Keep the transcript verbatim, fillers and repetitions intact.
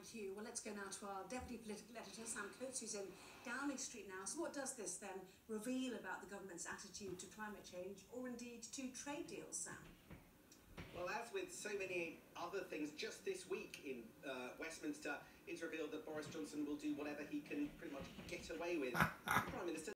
thank you. Well, let's go now to our Deputy Political Editor, Sam Coates, who's in Downing Street now. So what does this then reveal about the government's attitude to climate change, or indeed to trade deals, Sam? Well, as with so many other things, just this week in uh, Westminster, it's revealed that Boris Johnson will do whatever he can pretty much get away with. The Prime Minister